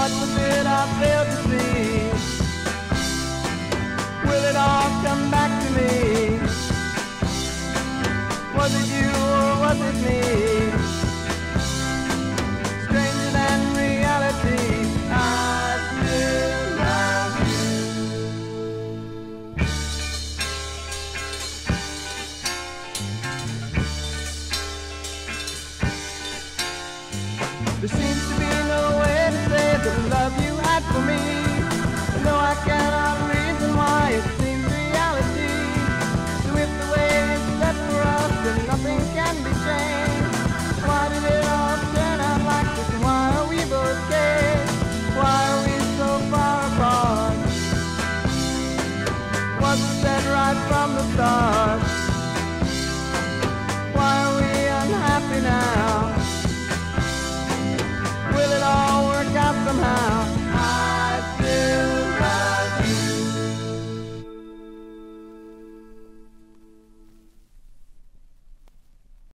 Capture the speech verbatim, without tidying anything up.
What was it I failed to see? Will it all come back to me? Was it you or was it me? Stranger than reality, I still love you. There seems to be no way to say the love you had for me. No, I cannot reason why it seems reality. So if the way is set for us, then nothing can be changed. Why did it all turn out like this? Why are we both caged? Why are we so far apart? Was it said right from the start?